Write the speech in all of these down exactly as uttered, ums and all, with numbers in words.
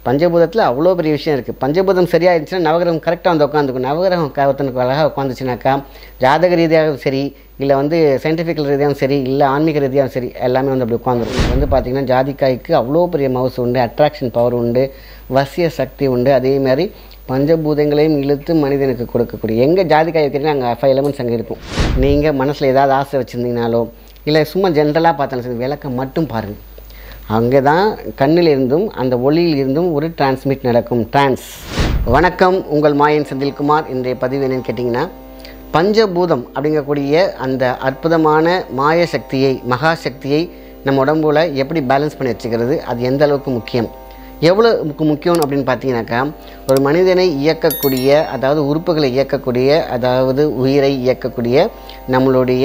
பஞ்சபூதத்தில் அவ்வளோ பெரிய விஷயம் இருக்குது. பஞ்சபூதம் சரியாக இருந்துச்சுன்னா நவகிரகம் கரெக்டாக வந்து உட்காந்துக்கும். நவகிரகம் ஒருத்தனுக்கு அழகாக உட்காந்துச்சுனாக்கா ஜாதக ரீதியாகவும் சரி, இல்லை வந்து சயின்டிஃபிக்கல் ரீதியாகவும் சரி, இல்லை ஆன்மீக ரீதியாகவும் சரி, எல்லாமே வந்து அப்படி உட்காந்துரும். வந்து பார்த்திங்கன்னா ஜாதிக்காய்க்கு அவ்வளோ பெரிய மவுஸ் உண்டு, அட்ராக்ஷன் பவர் உண்டு, வசிய சக்தி உண்டு. அதே மாதிரி பஞ்சபூதங்களையும் இழுத்து மனிதனுக்கு கொடுக்கக்கூடிய எங்கே ஜாதிக்காய் வைக்கிறீங்கன்னா அங்கே ஃபைவ் எலமெண்ட்ஸ் அங்கே இருக்கும். நீங்கள் மனசில் ஏதாவது ஆசை வச்சுருந்தீங்கனாலோ இல்லை சும்மா ஜென்ரலாக பார்த்தாலும் சரி, விளக்கம் மட்டும் பாருங்கள். அங்கே தான் கண்ணில் இருந்தும் அந்த ஒளியில் இருந்தும் ஒரு டிரான்ஸ்மிட் நடக்கும். டிரான்ஸ். வணக்கம், உங்கள் மாயன் செந்தில்குமார். இன்றைய பதிவு என்னென்னு கேட்டிங்கன்னா, பஞ்சபூதம் அப்படிங்கக்கூடிய அந்த அற்புதமான மாய சக்தியை, மகா சக்தியை நம்ம உடம்புல எப்படி பேலன்ஸ் பண்ணி வச்சுக்கிறது, அது எந்த அளவுக்கு முக்கியம், எவ்வளோ முக்கியம் அப்படின்னு பார்த்தீங்கன்னாக்கா, ஒரு மனிதனை இயக்கக்கூடிய, அதாவது உறுப்புகளை இயக்கக்கூடிய, அதாவது உயிரை இயக்கக்கூடிய நம்மளுடைய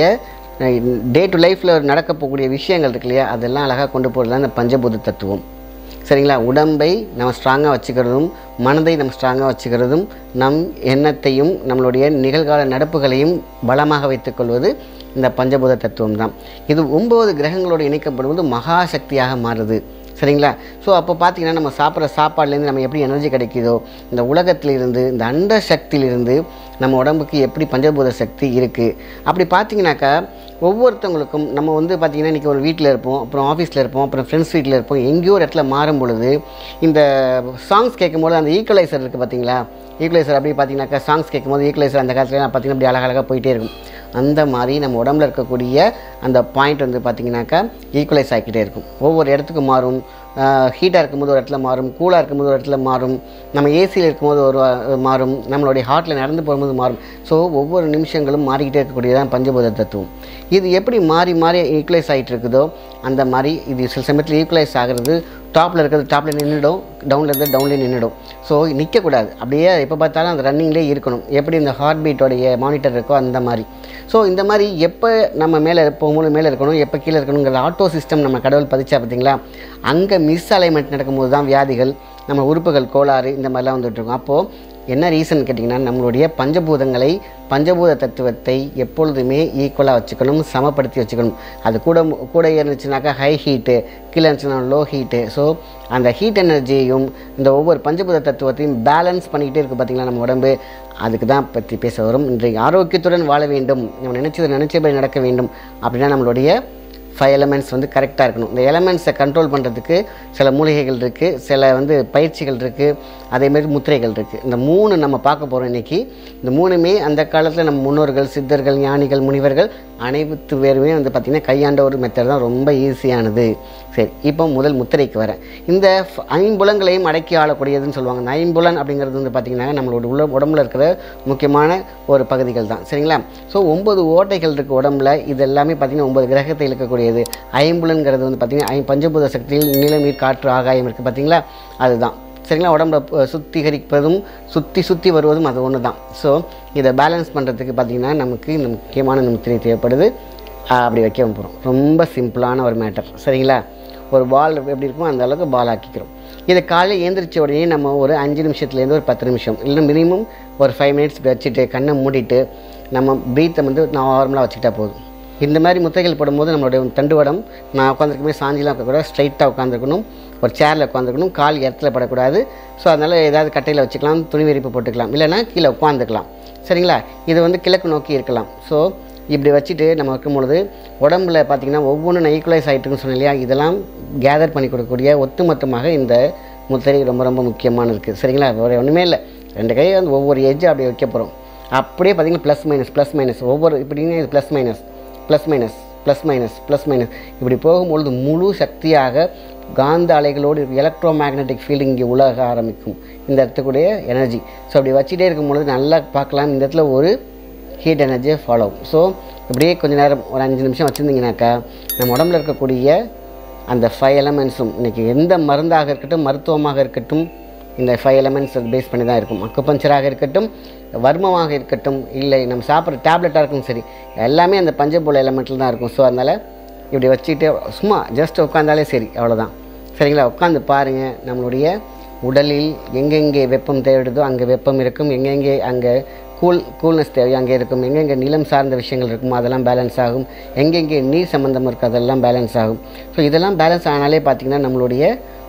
டே டு லைஃப்பில் நடக்க போகக்கூடிய விஷயங்கள் இருக்கு இல்லையா, அதெல்லாம் அழகாக கொண்டு போகிறது தான் இந்த பஞ்சபூத தத்துவம். சரிங்களா? உடம்பை நம்ம ஸ்ட்ராங்காக வச்சுக்கிறதும், மனதை நம்ம ஸ்ட்ராங்காக வச்சுக்கிறதும், நம் எண்ணத்தையும் நம்மளுடைய நிகழ்கால நடப்புகளையும் பலமாக வைத்துக்கொள்வது இந்த பஞ்சபூத தத்துவம் தான். இது ஒம்பது கிரகங்களோடு இணைக்கப்படுவது மகா சக்தியாக மாறுது. சரிங்களா? ஸோ அப்போ பார்த்திங்கன்னா, நம்ம சாப்பிட்ற சாப்பாடுலேருந்து நம்ம எப்படி எனர்ஜி கிடைக்குதோ, இந்த உலகத்திலிருந்து, இந்த அண்ட சக்தியிலிருந்து நம்ம உடம்புக்கு எப்படி பஞ்சபூத சக்தி இருக்குது. அப்படி பார்த்திங்கனாக்கா ஒவ்வொருத்தவங்களுக்கும் நம்ம வந்து பார்த்திங்கன்னா இன்றைக்கி ஒரு வீட்டில் இருப்போம், அப்புறம் ஆஃபீஸில் இருப்போம், அப்புறம் ஃப்ரெண்ட்ஸ் வீட்டில் இருப்போம், எங்கேயோ ஒரு இடத்துல மாறும் பொழுது இந்த சாங்ஸ் கேட்கும்போது அந்த ஈக்குவலைசர் இருக்குது பார்த்திங்களா, ஈக்குவலைசர் அப்படி பார்த்திங்கனாக்கா சாங்ஸ் கேட்கும்போது ஈக்குவலைசர் அந்த காலத்தில் பார்த்திங்கன்னா அப்படி அழகழகாக போயிட்டே இருக்கும். அந்த மாதிரி நம்ம உடம்புல இருக்கக்கூடிய அந்த பாயிண்ட் வந்து பார்த்திங்கனாக்கா ஈக்குவலைஸ் ஆகிக்கிட்டே இருக்கும். ஒவ்வொரு இடத்துக்கு மாறும். ஹீட்டாக இருக்கும்போது ஒரு இடத்துல மாறும், கூலாக இருக்கும்போது ஒரு இடத்துல மாறும், நம்ம ஏசியில் இருக்கும்போது ஒரு மாறும், நம்மளுடைய ஹார்ட்டில் நடந்து போகும்போது மாறும். ஸோ ஒவ்வொரு நிமிஷங்களும் மாறிக்கிட்டே இருக்கக்கூடியதான் பஞ்சபூத தத்துவம். இது எப்படி மாறி மாறி ஈக்குவலைஸ் ஆகிட்டு இருக்குதோ அந்த மாதிரி இது சில சமயத்தில் ஈக்குவலைஸ் ஆகிறது. டாப்பில் இருக்கிறது டாப்பில் நின்றுடும், டவுனில் இருக்கிறது டவுன்லேயே நின்றுடும். ஸோ நிற்கக்கூடாது, அப்படியே எப்போ பார்த்தாலும் அந்த ரன்னிங்லேயே இருக்கணும். எப்படி இந்த ஹார்ட் பீட்டோடைய மானிட்டர் இருக்கோ அந்த மாதிரி. ஸோ இந்த மாதிரி எப்போ நம்ம மேலே போகும்போது மேலே இருக்கணும், எப்போ கீழே இருக்கணுங்கிற ஆட்டோ சிஸ்டம் நம்ம கடவுள் பதிச்சா பார்த்திங்களா, அங்கே மிஸ் அலைன்மெண்ட் நடக்கும்போது தான் வியாதிகள், நம்ம உறுப்புகள் கோளாறு இந்த மாதிரிலாம் வந்துட்டுருக்கும். அப்போது என்ன ரீசன் கேட்டிங்கன்னா, நம்மளுடைய பஞ்சபூதங்களை, பஞ்சபூத தத்துவத்தை எப்பொழுதுமே ஈக்குவலாக வச்சுக்கணும், சமப்படுத்தி வச்சுக்கணும். அது கூட கூட இருந்துச்சுனாக்கா ஹை ஹீட்டு, கீழே இருந்துச்சுன்னா லோ ஹீட்டு. ஸோ அந்த ஹீட் எனர்ஜியையும் இந்த ஒவ்வொரு பஞ்சபூத தத்துவத்தையும் பேலன்ஸ் பண்ணிக்கிட்டே இருக்குது பார்த்திங்களா நம்ம உடம்பு. அதுக்கு தான் பற்றி பேச வரும். இன்றைக்கு ஆரோக்கியத்துடன் வாழ வேண்டும், நம்ம நினச்சது நினச்சபடி நடக்க வேண்டும் அப்படின்னா நம்மளுடைய ஃபைவ் எலமெண்ட்ஸ் வந்து கரெக்டாக இருக்கணும். இந்த எலமெண்ட்ஸை கண்ட்ரோல் பண்ணுறதுக்கு சில மூலிகைகள் இருக்குது, சில வந்து பயிற்சிகள் இருக்குது, அதேமாதிரி முத்திரைகள் இருக்குது. இந்த மூணு நம்ம பார்க்க போகிறோம் இன்றைக்கி. இந்த மூணுமே அந்த காலத்தில் நம்ம முன்னோர்கள், சித்தர்கள், ஞானிகள், முனிவர்கள் அனைத்து பேருமே வந்து பார்த்திங்கன்னா கையாண்ட ஒரு மெத்தட் தான், ரொம்ப ஈஸியானது. சரி, இப்போ முதல் முத்திரைக்கு வரேன். இந்த ஐம்புலங்களையும் அடக்கி ஆளக்கூடியதுன்னு சொல்லுவாங்க. இந்த ஐம்புலன் அப்படிங்கிறது வந்து பார்த்திங்கன்னா நம்மளோட உள்ள உடம்புல இருக்கிற முக்கியமான ஒரு பகுதிகள் தான். சரிங்களா? ஸோ ஒம்பது ஓட்டைகள் இருக்குது உடம்புல. இது எல்லாமே பார்த்திங்கன்னா ஒம்பது கிரகத்தை இழுக்கக்கூடிய ஐம்புலன்கிறது வந்து பார்த்திங்கன்னா ஐ பஞ்சபூத சக்தியில் நிலம், நீர், காற்று, ஆகாயம் இருக்குது பார்த்திங்களா, அதுதான். சரிங்களா? உடம்புல சுத்திகரிப்பதும் சுற்றி சுற்றி வருவதும் அது ஒன்று தான். ஸோ இதை பேலன்ஸ் பண்ணுறதுக்கு பார்த்திங்கன்னா நமக்கு இந்த முக்கியமான முத்திரை தேவைப்படுது. அப்படி வைக்க போகிறோம். ரொம்ப சிம்பிளான ஒரு மேட்டர். சரிங்களா? ஒரு பால் எப்படி இருக்குமோ அந்த அளவுக்கு பால் ஆக்கிக்கிறோம். இதை காலையில் ஏந்திரிச்ச உடனே நம்ம ஒரு அஞ்சு நிமிஷத்துலேருந்து ஒரு பத்து நிமிஷம் இல்லை மினிமம் ஒரு ஃபைவ் மினிட்ஸ் வச்சுட்டு கண்ணை மூடிட்டு நம்ம ப்ரீத்தை வந்து நார்மலாக வச்சுக்கிட்டா போதும். இந்த மாதிரி முத்திரைகள் போடும்போது நம்மளுடைய தண்டுவடம், நான் உட்காந்துருக்குமே சாஞ்சிலாம் இருக்கக்கூடாது, ஸ்ட்ரைட்டாக உட்காந்துருக்கணும், ஒரு சேரில் உட்காந்துருக்கணும், கால் இடத்துல படக்கூடாது. ஸோ அதனால் ஏதாவது கட்டையில் வச்சுக்கலாம், துணி விரிப்பு போட்டுக்கலாம், இல்லைனா கீழே உட்காந்துக்கலாம். சரிங்களா? இது வந்து கிழக்கு நோக்கி இருக்கலாம். ஸோ இப்படி வச்சுட்டு நம்ம வைக்கும்பொழுது உடம்புல பார்த்திங்கன்னா ஒவ்வொன்றும் ஈக்குவலைஸ் ஆகிட்டுருக்குன்னு சொன்னேன் இல்லையா, இதெல்லாம் கேதர் பண்ணி கொடுக்கக்கூடிய ஒட்டுமொத்தமாக இந்த முத்திரை ரொம்ப ரொம்ப முக்கியமான இருக்குது. சரிங்களா? ஒரு ஒன்றுமே இல்லை, ரெண்டு கை வந்து ஒவ்வொரு எஜ்ஜு அப்படியே வைக்க போகிறோம். அப்படியே பார்த்திங்கன்னா ப்ளஸ் மைனஸ் ப்ளஸ் மைனஸ் ஒவ்வொரு இப்படின்னு இது plus minus plus minus plus minus plus minus இப்படி போகும்பொழுது முழு சக்தியாக காந்த அலைகளோடு எலக்ட்ரோ மேக்னெட்டிக் ஃபீல்டு இங்கே உலக ஆரம்பிக்கும் இந்த இடத்துக்குடைய எனர்ஜி. ஸோ அப்படி வச்சுட்டே இருக்கும்பொழுது நல்லா பார்க்கலாம், இந்த இடத்துல ஒரு ஹீட் எனர்ஜியை ஃபாலோ ஆகும். ஸோ இப்படியே கொஞ்சம் நேரம் ஒரு அஞ்சு நிமிஷம் வச்சுருந்தீங்கனாக்கா நம்ம உடம்புல இருக்கக்கூடிய அந்த ஃபைவ் எலமெண்ட்ஸும் இன்றைக்கி எந்த மருந்தாக இருக்கட்டும், மருத்துவமாக இருக்கட்டும், இந்த ஃபைவ் எலமெண்ட்ஸ் பேஸ் பண்ணி தான் இருக்கும். அக்குபஞ்சராக இருக்கட்டும், வர்மமாக இருக்கட்டும், இல்லை நம்ம சாப்பிட்ற டேப்லெட்டாக இருக்கும், சரி எல்லாமே அந்த பஞ்சபூல எலமெண்ட்டில் தான் இருக்கும். ஸோ அதனால் இப்படி வச்சுக்கிட்டே சும்மா ஜஸ்ட் உட்காந்தாலே சரி, அவ்வளோதான். சரிங்களா? உட்காந்து பாருங்கள், நம்மளுடைய உடலில் எங்கெங்கே வெப்பம் தேவைப்படுதோ அங்கே வெப்பம் இருக்கும், எங்கெங்கே அங்கே கூல் கூல்னஸ் தேவையோ அங்கே இருக்கும், எங்கெங்கே நிலம் சார்ந்த விஷயங்கள் இருக்குமோ அதெல்லாம் பேலன்ஸ் ஆகும், எங்கெங்கே நீர் சம்மந்தம் இருக்குது அதெல்லாம் பேலன்ஸ் ஆகும். ஸோ இதெல்லாம் பேலன்ஸ் ஆனாலே பார்த்திங்கன்னா நம்மளுடைய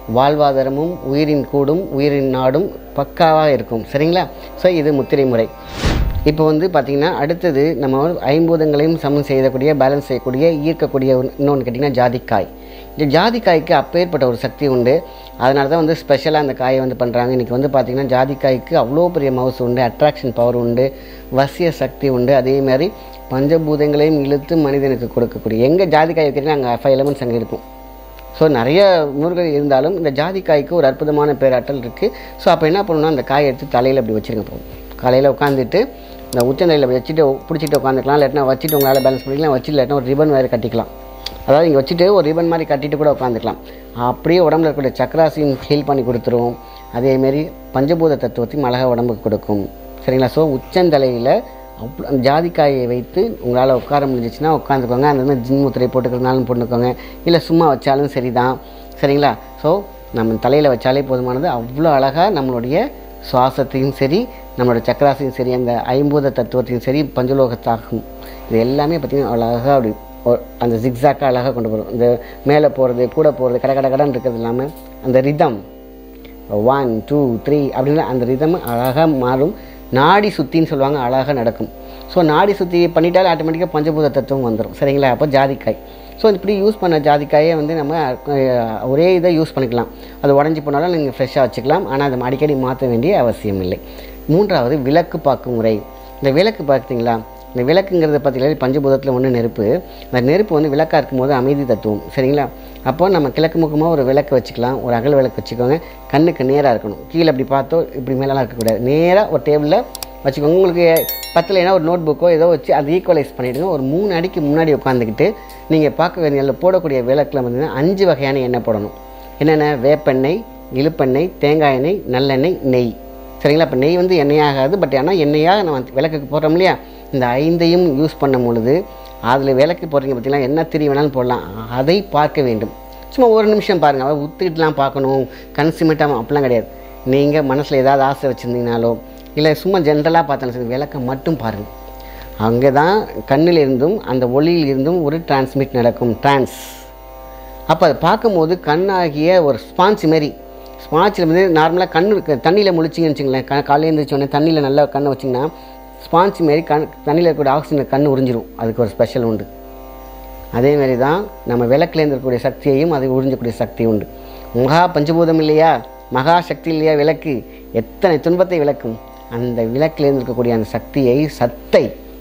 வாழ்வாதாரமும் உயிரின் கூடும் உயிரின் நாடும் பக்காவாக இருக்கும். சரிங்களா? ஸோ இது முத்திரை முறை. இப்போ வந்து பார்த்திங்கன்னா அடுத்தது நம்ம ஐம்பூதங்களையும் சமன் செய்யக்கூடிய பேலன்ஸ் செய்யக்கூடிய ஈர்க்கக்கூடிய இன்னொன்று கேட்டிங்கன்னா ஜாதிக்காய். இந்த ஜாதிக்காய்க்கு அப்பேற்பட்ட ஒரு சக்தி உண்டு. அதனால தான் வந்து ஸ்பெஷலாக அந்த காயை வந்து பண்ணுறாங்க. இன்றைக்கி வந்து பார்த்திங்கன்னா ஜாதிக்காய்க்கு அவ்வளோ பெரிய மவுஸ் உண்டு, அட்ராக்ஷன் பவர் உண்டு, வசிய சக்தி உண்டு. அதேமாதிரி பஞ்சபூதங்களையும் இழுத்து மனிதனுக்கு கொடுக்கக்கூடிய எங்கே ஜாதிக்காய் வைக்கிறீங்கன்னா அங்கே ஃபைவ் எலமெண்ட்ஸ் அங்கே இருக்கும். ஸோ நிறைய நூறுகள் இருந்தாலும் இந்த ஜாதிக்காய்க்கு ஒரு அற்புதமான பேராற்றல் இருக்குது. ஸோ அப்போ என்ன பண்ணணும்னா அந்த காயை எடுத்து தலையில் அப்படி வச்சுருங்க. போகும் காலையில் உட்காந்துட்டு இந்த உச்சந்தலையில் வச்சுட்டு பிடிச்சிட்டு உட்காந்துக்கலாம். இல்லாட்டினா வச்சுட்டு உங்களால் பேலன்ஸ் பண்ணிக்கலாம். வச்சுட்டு இல்லாட்டினா ஒரு ரிபன் வேறு கட்டிக்கலாம். அதாவது இங்கே வச்சுட்டு ஒரு ரிபன் மாதிரி கட்டிட்டு கூட உட்காந்துக்கலாம். அப்படியே உடம்புல இருக்கக்கூடிய சக்கராசையும் ஹீல் பண்ணி கொடுத்துரும். அதேமாரி பஞ்சபூத தத்துவத்தையும் அழகாக உடம்புக்கு கொடுக்கும். சரிங்களா? ஸோ உச்சந்தலையில் அவ்வளோ அந்த ஜாதிக்காயை வைத்து உங்களால் உட்கார முடிஞ்சிச்சுன்னா உட்காந்துக்கோங்க. அந்த மாதிரி ஜின் முத்திரை போட்டுக்கிறதுனாலும் போட்டுக்கோங்க, இல்லை சும்மா வச்சாலும் சரி தான். சரிங்களா? ஸோ நம்ம தலையில் வச்சாலே போதுமானது. அவ்வளோ அழகாக நம்மளுடைய சுவாசத்தையும் சரி, நம்மளோட சக்கராசையும் சரி, அந்த ஐம்பூத தத்துவத்தையும் சரி, பஞ்சலோகத்தாகும் இது எல்லாமே பார்த்திங்கன்னா அழகாக அப்படி அந்த ஜிக்ஸாக்காக அழகாக கொண்டு வரும். இந்த மேலே போகிறது கூட போகிறது கடை கடை கடன் இருக்கிறது இல்லாமல் அந்த ரிதம் ஒன் டூ த்ரீ அப்படின்னா அந்த ரிதம் அழகாக மாறும். நாடி சுத்தின்னு சொல்லுவாங்க, அழகாக நடக்கும். ஸோ நாடி சுற்றி பண்ணிட்டாலே ஆட்டோமேட்டிக்காக பஞ்சபூத தத்துவம் வந்துடும். சரிங்களா? அப்போ ஜாதிக்காய். ஸோ இப்படி யூஸ் பண்ண ஜாதிக்காயை வந்து நம்ம ஒரே இதை யூஸ் பண்ணிக்கலாம். அது உடஞ்சி போனாலும் நீங்கள் ஃப்ரெஷ்ஷாக வச்சுக்கலாம். ஆனால் அதை அடிக்கடி மாற்ற வேண்டிய அவசியம் இல்லை. மூன்றாவது விளக்கு பார்க்கும் முறை. இந்த விளக்கு பார்த்தீங்களா, இந்த விளக்குங்கிறது பார்த்தீங்கன்னா பஞ்சபூதத்தில் ஒன்று நெருப்பு. அந்த நெருப்பு வந்து விளக்காக இருக்கும்போது அமைதி தத்துவம். சரிங்களா? அப்போ நம்ம கிழக்கு முகமாக ஒரு விளக்கு வச்சுக்கலாம். ஒரு அகல் விளக்கு வச்சுக்கோங்க. கண்ணுக்கு நேராக இருக்கணும். கீழே அப்படி பார்த்தோ இப்படி மேலெலாம் இருக்கக்கூடாது. நேராக ஒரு டேபிளில் வச்சுக்கோங்க. உங்களுக்கு பத்தில் ஏன்னா ஒரு நோட் புக்கோ ஏதோ வச்சு அதை ஈக்குவலைஸ் பண்ணிவிடுங்க. ஒரு மூணு அடிக்கு முன்னாடி உட்காந்துக்கிட்டு நீங்கள் பார்க்க வேண்டிய போடக்கூடிய விளக்கில் வந்து அஞ்சு வகையான எண்ணெய் போடணும். என்னென்ன? வேப்பெண்ணெய், இழுப்பெண்ணெய், தேங்காய் எண்ணெய், நல்லெண்ணெய், நெய். சரிங்களா? இப்போ நெய் வந்து எண்ணெயாகாது. பட் ஆனால் எண்ணெயாக நம்ம விளக்குக்கு போடுறோம் இல்லையா, இந்த ஐந்தையும் யூஸ் பண்ணும் பொழுது அதில் விளக்கு போடுறீங்க பார்த்தீங்கன்னா என்ன திரி வேணாலும் போடலாம். அதை பார்க்க வேண்டும். சும்மா ஒரு நிமிஷம் பாருங்கள். அதை உத்துக்கிட்டுலாம் பார்க்கணும், கன்சியூமேட்டாக அப்படிலாம் கிடையாது. நீங்கள் மனசில் ஏதாவது ஆசை வச்சுருந்தீங்கனாலோ இல்லை சும்மா ஜென்ரலாக பார்த்தாலும் சரி விளக்கை மட்டும் பாருங்கள். அங்கே தான் கண்ணில் இருந்தும் அந்த ஒளியில் இருந்தும் ஒரு டிரான்ஸ்மிட் நடக்கும், டிரான்ஸ். அப்போ அதை பார்க்கும்போது கண்ணாகிய ஒரு ஸ்பான்ச் மாரி, ஸ்பான்ச்சில் வந்து நார்மலாக கண்ணு தண்ணியில் முழிச்சிங்கன்னு வச்சுங்களேன். க காலையில் எழுந்திரிச்சோடனே தண்ணியில் நல்லா கண்ணை வச்சிங்கன்னா ஸ்பான்ச் மாரி கண் தண்ணியில் இருக்கக்கூடிய ஆக்சிஜனில் கண் உறிஞ்சிரும். அதுக்கு ஒரு ஸ்பெஷல் உண்டு. அதேமாரி தான் நம்ம விளக்குலேருந்து இருக்கக்கூடிய சக்தியையும் அதை உறிஞ்சக்கூடிய சக்தி உண்டு. மகா பஞ்சபூதம் இல்லையா, மகா சக்தி இல்லையா விளக்கு, எத்தனை துன்பத்தை விளக்கும். அந்த விளக்கிலேருந்து இருக்கக்கூடிய அந்த சக்தியை, சத்தை,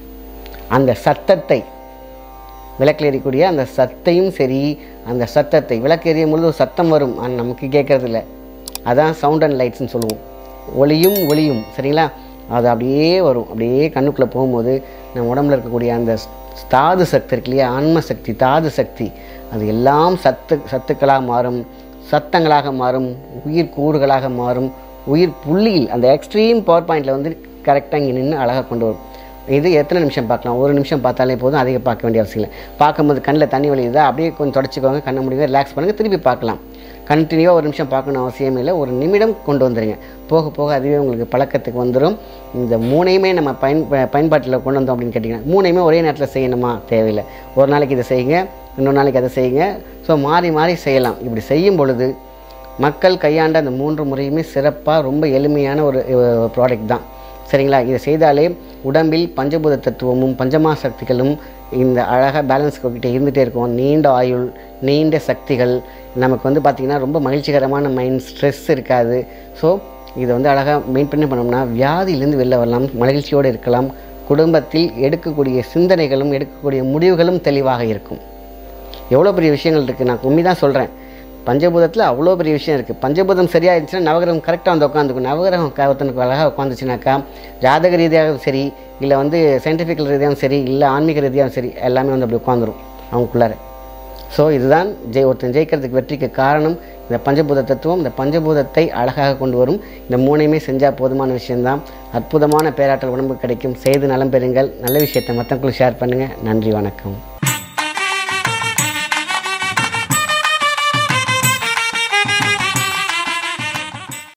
அந்த சத்தத்தை, விளக்கில் எரியக்கூடிய அந்த சத்தையும் சரி, அந்த சத்தத்தை விளக்கு எரியும் பொழுது ஒரு சத்தம் வரும், ஆனால் நமக்கு கேட்கறது இல்லை. அதான் சவுண்ட் அண்ட் லைட்ஸ்ன்னு சொல்லுவோம். ஒளியும் ஒளியும். சரிங்களா? அது அப்படியே வரும். அப்படியே கண்ணுக்குள்ளே போகும்போது நம்ம உடம்புல இருக்கக்கூடிய அந்த தாது சக்தி இருக்கு இல்லையா, ஆன்ம சக்தி, தாது சக்தி, அது எல்லாம் சத்து சத்துக்களாக மாறும், சத்தங்களாக மாறும், உயிர் கூறுகளாக மாறும். உயிர் புள்ளியில் அந்த எக்ஸ்ட்ரீம் பவர் பாயிண்டில் வந்து கரெக்டாக இங்கே நின்று அழகாக கொண்டு வரும். இது எத்தனை நிமிஷம் பார்க்கலாம்? ஒரு நிமிஷம் பார்த்தாலே போதும். அதிக பார்க்க வேண்டிய அவசியம் இல்லை. பார்க்கும்போது கண்ணில் தண்ணி வலியுதா, அப்படியே கொஞ்சம் தொடச்சிக்கோங்க, கண்ணை முடிங்க, ரிலாக்ஸ் பண்ணுங்கள், திருப்பி பார்க்கலாம். கண்டினியூவாக ஒரு நிமிஷம் பார்க்கணும் அவசியம் இல்லை. ஒரு நிமிடம் கொண்டு வந்துடுங்க. போக போக அதுவே உங்களுக்கு பழக்கத்துக்கு வந்துடும். இந்த மூணையுமே நம்ம பயன் பயன்பாட்டில் கொண்டு வந்தோம் அப்படின்னு கேட்டிங்கன்னா, மூணையுமே ஒரே நேரத்தில் செய்யணுமா? தேவையில்லை. ஒரு நாளைக்கு இதை செய்யுங்க, இன்னொரு நாளைக்கு அதை செய்யுங்க. ஸோ மாறி மாறி செய்யலாம். இப்படி செய்யும் பொழுது மக்கள் கையாண்ட அந்த மூன்று முறையுமே சிறப்பாக ரொம்ப எளிமையான ஒரு ப்ராடக்ட் தான். சரிங்களா? இதை செய்தாலே உடம்பில் பஞ்சபூத தத்துவமும் பஞ்சமா சக்திகளும் இந்த அழகாக பேலன்ஸ் கிட்டே இருந்துகிட்டே இருக்கும். நீண்ட ஆயுள், நீண்ட சக்திகள், நமக்கு வந்து பார்த்திங்கன்னா ரொம்ப மகிழ்ச்சிகரமான மைண்ட், ஸ்ட்ரெஸ் இருக்காது. ஸோ இதை வந்து அழகாக மெயின்டைன் பண்ணோம்னா வியாதியிலேருந்து வெளில வரலாம், மகிழ்ச்சியோடு இருக்கலாம். குடும்பத்தில் எடுக்கக்கூடிய சிந்தனைகளும் எடுக்கக்கூடிய முடிவுகளும் தெளிவாக இருக்கும். எவ்வளோ பெரிய விஷயங்கள் இருக்குது. நான் உண்மை தான் சொல்கிறேன். பஞ்சபூதத்தில் அவ்வளோ பெரிய விஷயம் இருக்குது. பஞ்சபூதம் சரியாகிடுச்சுன்னா நவகிரகம் கரெக்டாக வந்து உட்காந்துக்கும். நவகிரகம் ஒருத்தனுக்கு அழகாக உட்காந்துச்சுனாக்கா ஜாதக ரீதியாகவும் சரி, இல்லை வந்து சயின்டிஃபிக்கல் ரீதியாகவும் சரி, இல்லை ஆன்மீக ரீதியாகவும் சரி, எல்லாமே வந்து அப்படி உட்காந்துரும் அவங்களுக்குள்ளார. ஸோ இதுதான் ஜெய் ஒருத்தன் ஜெயிக்கிறதுக்கு வெற்றிக்கு காரணம் இந்த பஞ்சபூத தத்துவம். இந்த பஞ்சபூதத்தை அழகாக கொண்டு வரும். இந்த மூணையுமே செஞ்சால் போதுமான விஷயந்தான். அற்புதமான பேராற்றல் உடம்புக்கு கிடைக்கும். செய்து நலம் பெறுங்கள். நல்ல விஷயத்தை மற்றவங்களுக்கு ஷேர் பண்ணுங்கள். நன்றி, வணக்கம்.